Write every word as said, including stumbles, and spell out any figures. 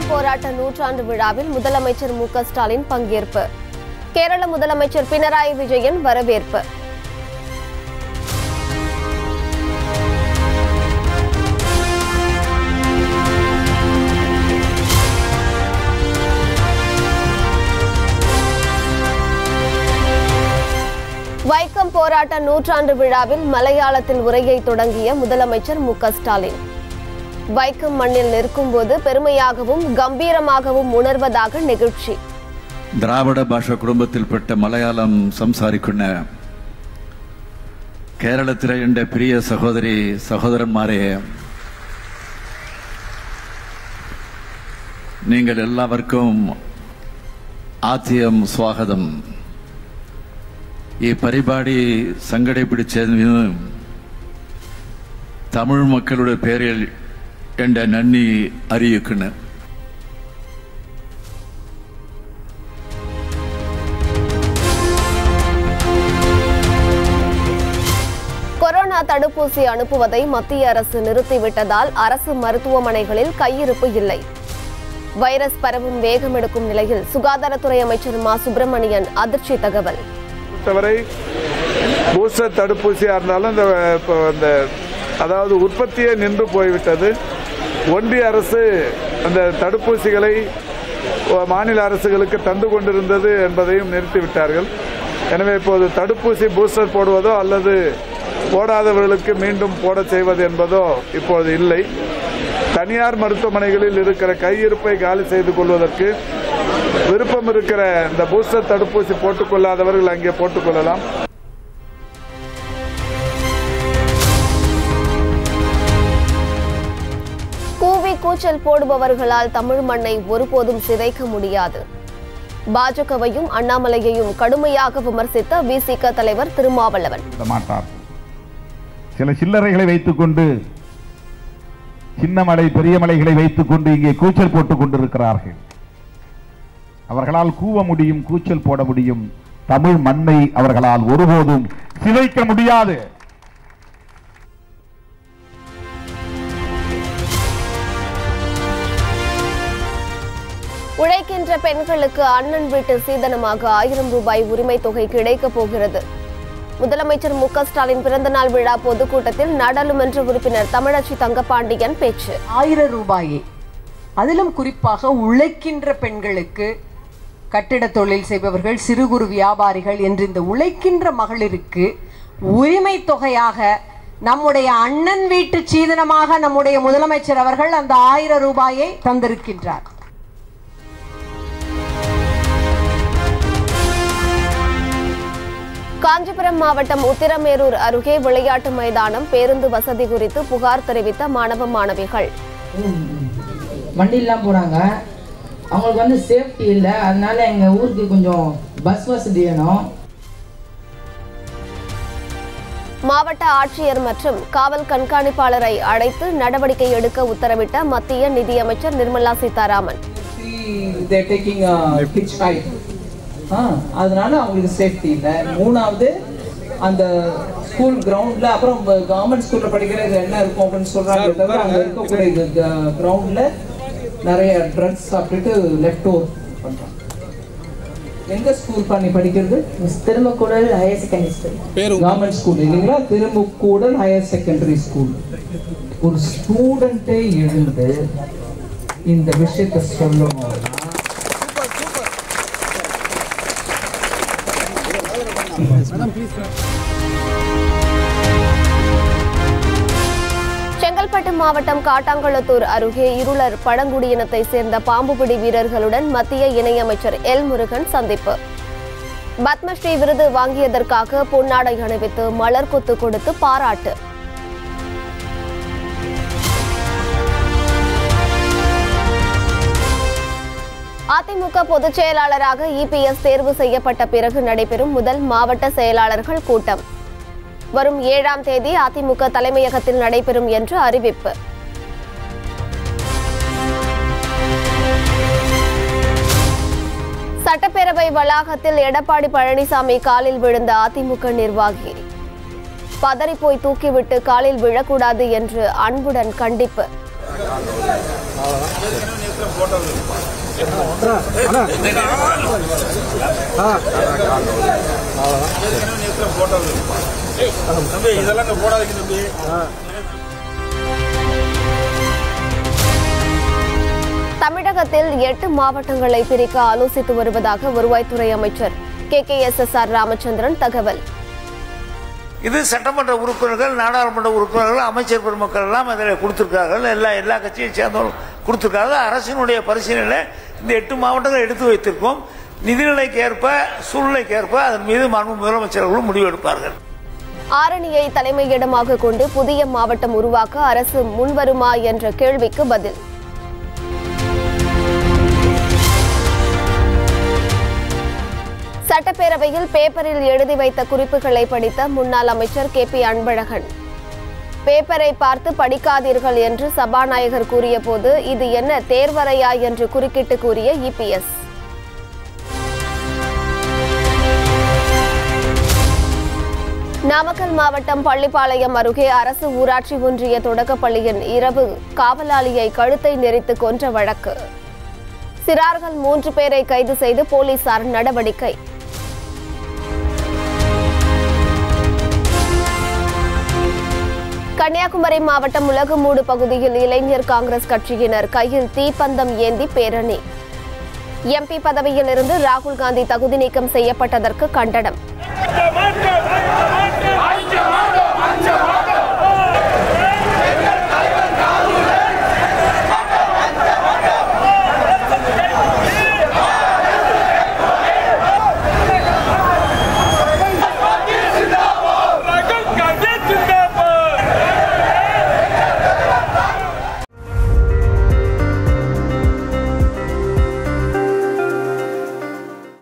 போராட்ட நூற்றாண்டு விழாவில் முதலமைச்சர் மு க ஸ்டாலின் பங்கேற்பு. கேரள முதலமைச்சர் பினராயி விஜயன் வரவேற்பு. வைக்கம் போராட்ட நூற்றாண்டு விழாவில் மலையாளத்தில் உரையை தொடங்கிய முதலமைச்சர் மு க ஸ்டாலின். வைக்கம் மண்ணில் நிற்கும் போது பெருமையாகவும் கம்பீரமாகவும் உணர்வதாக நிகழ்ச்சி. ദ്രാവിഡ ഭാഷ കുടുംബത്തിൽപ്പെട്ട മലയാളം സംസാരിക്കുന്ന കേരളത്തിലെ എൻ്റെ പ്രിയ സഹോദരി സഹോദരന്മാരെ, നിങ്ങൾ എല്ലാവർക്കും ആദ്യം സ്വാഗതം. ഈ പരിപാടി സംഘടിപ്പിച്ചതിന് തമിഴ് മക്കളുടെ പേരിൽ എൻ്റെ നന്ദി അറിയിക്കുന്നു. கொரோனா தடுப்பூசி அனுப்புவதை மத்திய அரசு நிறுத்திவிட்டதால் அரசு மருத்துவமனைகளில் கையிருப்பு இல்லை. வைரஸ் பரவும் வேகம் எடுக்கும் நிலையில் சுகாதாரத்துறை அமைச்சர் மா சுப்பிரமணியன் அதிர்ச்சி தகவல். பூஸ்டர் தடுப்பூசியா இருந்தாலும் இந்த அதாவது உற்பத்தியே நின்று போய்விட்டது. ஒன்றிய அரசு அந்த தடுப்பூசிகளை மாநில அரசுகளுக்கு தந்து கொண்டிருந்தது என்பதையும் நிறுத்திவிட்டார்கள். எனவே இப்போது தடுப்பூசி பூஸ்டர் போடுவதோ அல்லது போடாதவர்களுக்கு மீண்டும் போட செய்வது என்பதோ இப்போது இல்லை. தனியார் மருத்துவமனைகளில் இருக்கிற கையிருப்பை காலி செய்து கொள்வதற்கு விருப்பம் இருக்கிற இந்த பூஸ்டர் தடுப்பூசி போட்டுக்கொள்ளாதவர்கள் அங்கே போட்டுக்கொள்ளலாம். கூவி கூச்சல் போடுபவர்களால் தமிழ் மண்ணை ஒருபோதும் சிதைக்க முடியாது. பாஜகவையும் அண்ணாமலையையும் கடுமையாக விமர்சித்த வி சி க தலைவர் திருமாவளவன். சில சில்லறைகளை வைத்துக் கொண்டு சின்ன மலை பெரிய மலைகளை வைத்துக் கொண்டு இங்கே கூச்சல் போட்டுக் கொண்டிருக்கிறார்கள். அவர்களால் கூவ முடியும், கூச்சல் போட முடியும். தமிழ் மண்ணை அவர்களால் ஒருபோதும் சிதைக்க முடியாது. உழைக்கின்ற பெண்களுக்கு அண்ணன் வீட்டு சீதனமாக ஆயிரம் ரூபாய் உரிமை தொகை கிடைக்கப் போகிறது. முதலமைச்சர் மு க ஸ்டாலின் பிறந்தநாள் விழா பொதுக்கூட்டத்தில் நாடாளுமன்ற உறுப்பினர் தமிழச்சி தங்கபாண்டியன் பேச்சு. ஆயிரம் ரூபாயை, அதிலும் குறிப்பாக உழைக்கின்ற பெண்களுக்கு, கட்டிட தொழில் செய்பவர்கள், சிறு குறு வியாபாரிகள் என்று இந்த உழைக்கின்ற மகளிருக்கு உரிமை தொகையாக நம்முடைய அண்ணன் வீட்டு சீதனமாக நம்முடைய முதலமைச்சர் அவர்கள் அந்த ஆயிரம் ரூபாயை தந்திருக்கின்றார். காஞ்சிபுரம் மாவட்டம் உத்திரமேரூர் அருகே விளையாட்டு மைதானம் பேருந்து வசதி குறித்து புகார் தெரிவித்த மாணவ மாணவிகள். வண்டிலாம் போறாங்க, அவங்களுக்கு வந்து சேஃப்டி இல்லை, அதனால எங்க ஊருக்கு கொஞ்சம் பஸ் வசதி வேணும். மாவட்ட ஆட்சியர் மற்றும் காவல் கண்காணிப்பாளரை அழைத்து நடவடிக்கை எடுக்க உத்தரவிட்ட மத்திய நிதியமைச்சர் நிர்மலா சீதாராமன். அதனால அவங்களுக்கு சேஃப்டி இல்லை. மூணாவது, அந்த ஸ்கூல் கிரவுண்ட்ல, அப்புறம் கவர்மெண்ட் ஸ்கூல்ல படிக்கிறது என்ன இருக்கும் அப்படின்னு சொல்றாங்க தவிர அங்க இருக்கக்கூடிய கிரவுண்ட்ல நிறைய ட்ரக்ஸ் சாப்பிட்டுட்டு லெஃப்ட் ஓவர் பண்றாங்க. எங்க ஸ்கூல் பண்ணி படிக்கிறது? Thirumbakkoodal higher secondary school, government school இல்லைங்களா? Thirumbakkoodal higher secondary school. ஒரு ஸ்டூடெண்டே எழுந்து இந்த விஷயத்தை சொல்லணும். செங்கல்பட்டு மாவட்டம் காட்டாங்குளத்தூர் அருகே இருளர் பழங்குடியினத்தை சேர்ந்த பாம்புபிடி வீரர்களுடன் மத்திய இணையமைச்சர் எல் முருகன் சந்திப்பு. பத்மஸ்ரீ விருது வாங்கியதற்காக பொன்னாடை அணிவித்து மலர் கொத்து கொடுத்து பாராட்டு. அதிமுக பொதுச் செயலாளராக இ பி எஸ் தேர்வு செய்யப்பட்ட பிறகு நடைபெறும் முதல் மாவட்ட செயலாளர்கள் கூட்டம் வரும் ஏழாம் தேதி அதிமுக தலைமையகத்தில் நடைபெறும் என்று அறிவிப்பு. சட்டப்பேரவை வளாகத்தில் எடப்பாடி பழனிசாமி காலில் விழுந்த அதிமுக நிர்வாகி. பதறிப்போய் தூக்கிவிட்டு காலில் விழக்கூடாது என்று அன்புடன் கண்டிப்பு. தமிழகத்தில் எட்டு மாவட்டங்களை பிரிக்க ஆலோசித்து வருவதாக வருவாய்த்துறை அமைச்சர் K K S S R Ramachandran தகவல். இது சட்டமன்ற உறுப்பினர்கள், நாடாளுமன்ற உறுப்பினர்கள், அமைச்சர் பெருமக்கள் எல்லாம் அதில் கொடுத்திருக்கார்கள். எல்லா எல்லா கட்சியை சேர்ந்தவர்கள் கொடுத்திருக்காங்க. அரசினுடைய பரிசீலனை இந்த எட்டு மாவட்டங்கள் எடுத்து வைத்திருக்கோம். நிதிநிலைக்கு ஏற்ப, சூழ்நிலைக்கு ஏற்ப அதன் மீது மாண்பு முதலமைச்சர்களும் முடிவெடுப்பார்கள். ஆரணியை தலைமையிடமாக கொண்டு புதிய மாவட்டம் உருவாக்க அரசு முன்வருமா என்ற கேள்விக்கு பதில். சட்டப்பேரவையில் பேப்பரில் எழுதி வைத்த குறிப்புகளை படித்த முன்னாள் அமைச்சர் கே பி அன்பழகன். பேப்பரை பார்த்து படிக்காதீர்கள் என்று சபாநாயகர் கூறிய போது இது என்ன தேர்வறையா என்று குறுக்கிட்டு கூறிய இ பி எஸ். நாமக்கல் மாவட்டம் பள்ளிப்பாளையம் அருகே அரசு ஊராட்சி ஒன்றிய தொடக்கப்பள்ளியின் இரவு காவலாளியை கழுத்தை நெரித்து கொன்ற வழக்கு. சிறார்கள் மூன்று பேரை கைது செய்து போலீசார் நடவடிக்கை. கன்னியாகுமரி மாவட்டம் உலகமூடு பகுதியில் இளைஞர் காங்கிரஸ் கட்சியினர் கையில் தீப்பந்தம் ஏந்தி பேரணி. எம்பி பதவியில் இருந்து ராகுல் காந்தி தகுதி நீக்கம் செய்யப்பட்டதற்கு கண்டனம்.